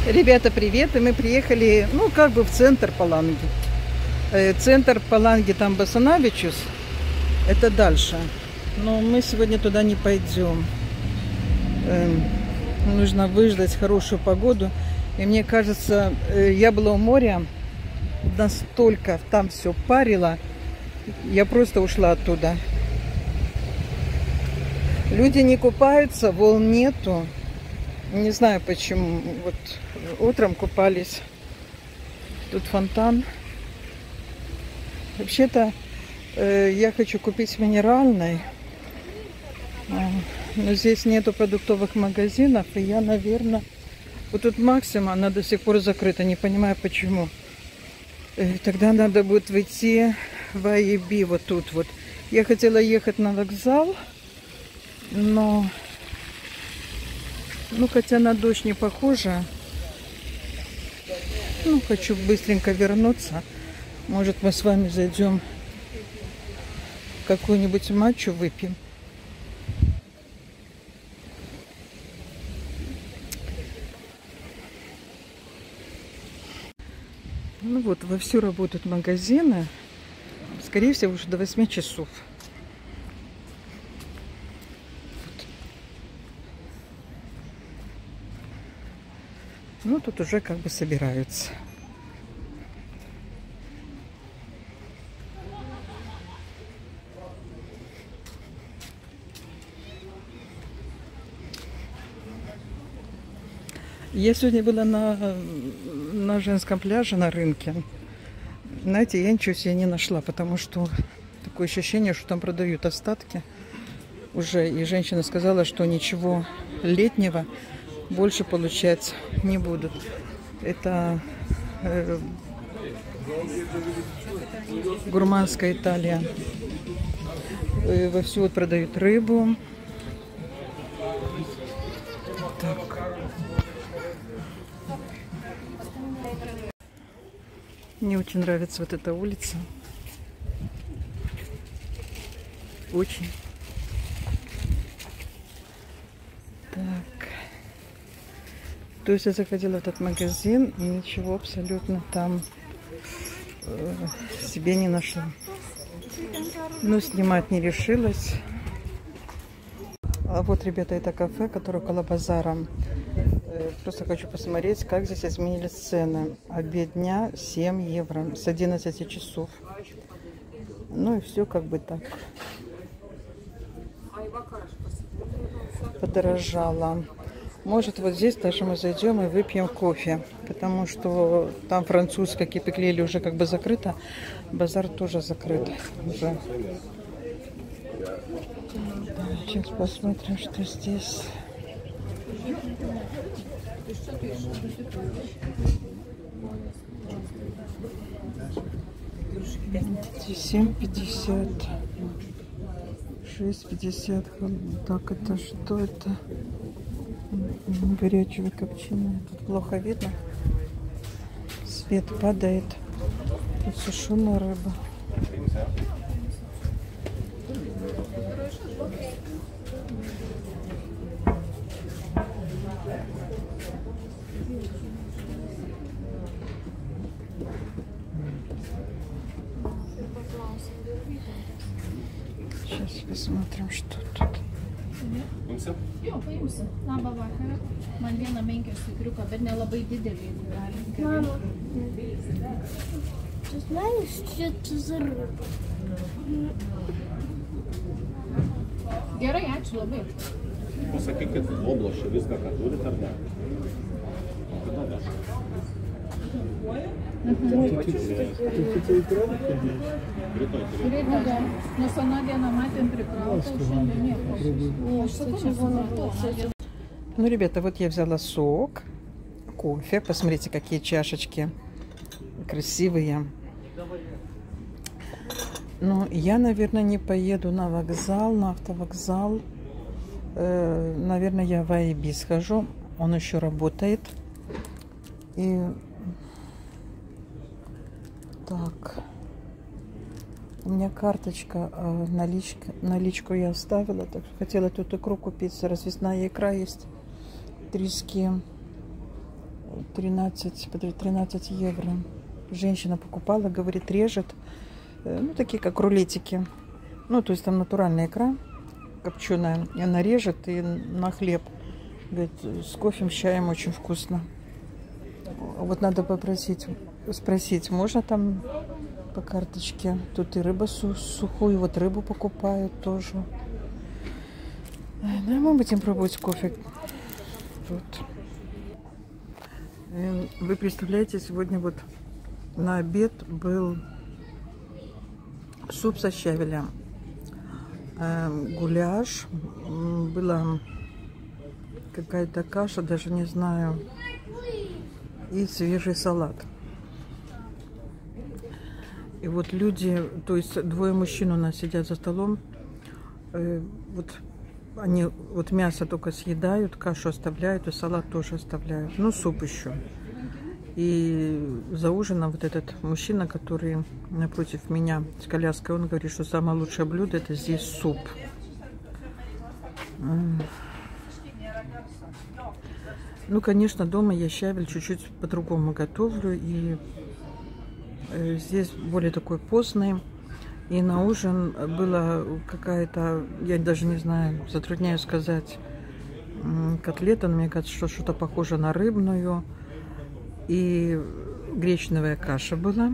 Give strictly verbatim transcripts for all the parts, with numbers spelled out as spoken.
Ребята, привет! И мы приехали, ну, как бы в центр Паланги. Центр Паланги, там Басанавичус, это дальше. Но мы сегодня туда не пойдем. Нужно выждать хорошую погоду. И мне кажется, я была у моря, настолько там все парило, я просто ушла оттуда. Люди не купаются, волн нету. Не знаю почему. Вот утром купались. Тут фонтан. Вообще-то э, я хочу купить минеральной. Э, но здесь нету продуктовых магазинов. И я, наверное... Вот тут Максима, она до сих пор закрыта. Не понимаю почему. Э, тогда надо будет выйти в Айби вот тут вот. Я хотела ехать на вокзал. Но... Ну, хотя на дождь не похоже. Ну, хочу быстренько вернуться. Может, мы с вами зайдем в какую-нибудь матчу выпьем. Ну вот, вовсю работают магазины. Скорее всего, уже до восьми часов. Ну, тут уже как бы собираются. Я сегодня была на, на женском пляже, на рынке. Знаете, я ничего себе не нашла, потому что такое ощущение, что там продают остатки уже. И женщина сказала, что ничего летнего больше получать не будут. Это э, гурманская Италия. Э, вовсю вот продают рыбу. Так. Мне очень нравится вот эта улица. Очень. Так. То есть я заходила в этот магазин и ничего абсолютно там э, себе не нашла. Но снимать не решилась. А вот, ребята, это кафе, которое около базара. Э, просто хочу посмотреть, как здесь изменились цены. Обед дня семь евро с одиннадцати часов. Ну и все как бы так подорожало. Может, вот здесь даже мы зайдем и выпьем кофе, потому что там французская кипеклели уже как бы закрыто, базар тоже закрыт уже. Да, сейчас посмотрим, что здесь. семь пятьдесят, шесть пятьдесят. Так, это что это? Горячего копченое. Тут плохо видно. Свет падает. Тут сушеная рыба. Сейчас посмотрим, что тут. Jo, paimsiu. Labą vakarą. Man vieną menkę sukriuką, bet nelabai didelį. Mama, tu знаешь, что это за рыба? Gerai, ačiū labai. Pasakykit, oblašį viską, ką turit, ar ne? Kada dar? Rytoj. Nes aną dieną matėm prikrautą, šiandien nieko. Ну, ребята, вот я взяла сок, кофе. Посмотрите, какие чашечки красивые. Но я, наверное, не поеду на вокзал, на автовокзал. Э, наверное, я в Айби схожу. Он еще работает. И так. У меня карточка, э, наличка, наличку я оставила. Так что хотела тут икру купить. Развесная икра есть. Трески. тринадцать, тринадцать евро. Женщина покупала, говорит, режет. Ну, такие как рулетики. Ну, то есть там натуральная икра копченая. И она режет и на хлеб. Говорит, с кофе, с чаем очень вкусно. Вот надо попросить, спросить, можно там по карточке? Тут и рыба сухую, вот рыбу покупают тоже. Да, мы будем пробовать кофе. Вот. Вы представляете, сегодня вот на обед был суп со щавелем, гуляш, была какая-то каша, даже не знаю, и свежий салат. И вот люди, то есть двое мужчин у нас сидят за столом, вот они вот мясо только съедают, кашу оставляют, и салат тоже оставляют, ну суп еще. И за ужином вот этот мужчина, который напротив меня с коляской, он говорит, что самое лучшее блюдо это здесь суп. Ну, конечно, дома я щавель чуть-чуть по-другому готовлю, и здесь более такой постный. И на ужин была какая-то, я даже не знаю, затрудняюсь сказать, котлета, но мне кажется, что что-то похоже на рыбную. И гречневая каша была.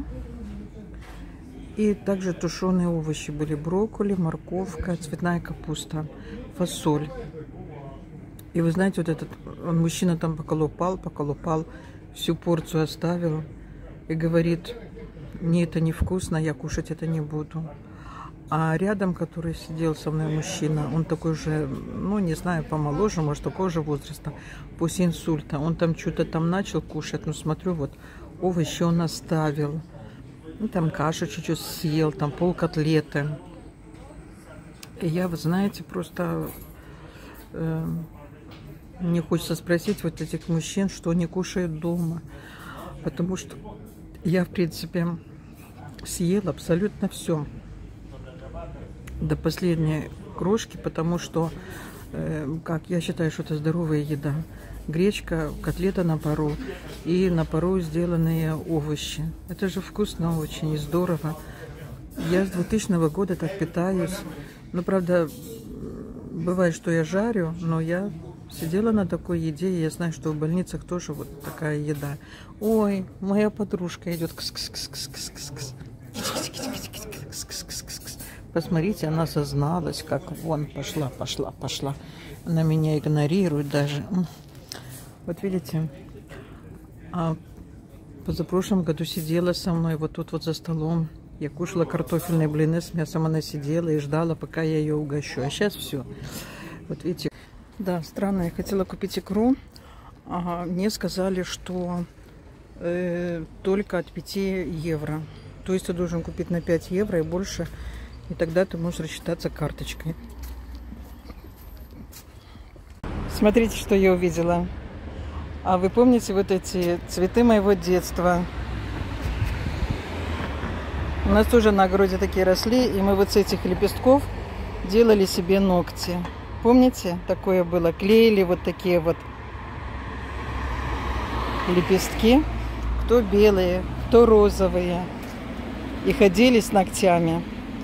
И также тушеные овощи были: брокколи, морковка, цветная капуста, фасоль. И вы знаете, вот этот он, мужчина там поколупал, поколупал, всю порцию оставил и говорит: мне это невкусно, я кушать это не буду. А рядом, который сидел со мной мужчина, он такой же, ну, не знаю, помоложе, может, такого же возраста, после инсульта. Он там что-то там начал кушать, ну, смотрю, вот, овощи он оставил. Ну, там кашу чуть-чуть съел, там пол котлеты. И я, вы знаете, просто э, мне хочется спросить вот этих мужчин, что они кушают дома. Потому что я, в принципе, съела абсолютно все. До последней крошки, потому что, э, как я считаю, что это здоровая еда. Гречка, котлета на пару и на пару сделанные овощи. Это же вкусно очень и здорово. Я с двухтысячного года так питаюсь. Ну, правда, бывает, что я жарю, но я сидела на такой еде, и я знаю, что в больницах тоже вот такая еда. Ой, моя подружка идет. Кс-кс-кс-кс-кс-кс. Посмотрите, она созналась, как вон пошла, пошла, пошла. Она меня игнорирует даже. Вот видите, а позапрошлом году сидела со мной вот тут вот за столом. Я кушала картофельные блины с мясом, она сидела и ждала, пока я ее угощу. А сейчас все. Вот видите. Да, странно, я хотела купить икру. Ага, мне сказали, что э, только от пяти евро. То есть ты должен купить на пять евро и больше. И тогда ты можешь рассчитаться карточкой. Смотрите, что я увидела. А вы помните вот эти цветы моего детства? У нас тоже на огороде такие росли, и мы вот с этих лепестков делали себе ногти. Помните? Такое было. Клеили вот такие вот лепестки. Кто белые, кто розовые. И ходили с ногтями.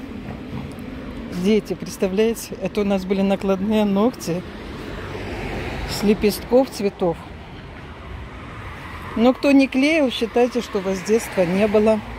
Дети, представляете? Это у нас были накладные ногти с лепестков цветов. Но кто не клеил, считайте, что у вас детства не было.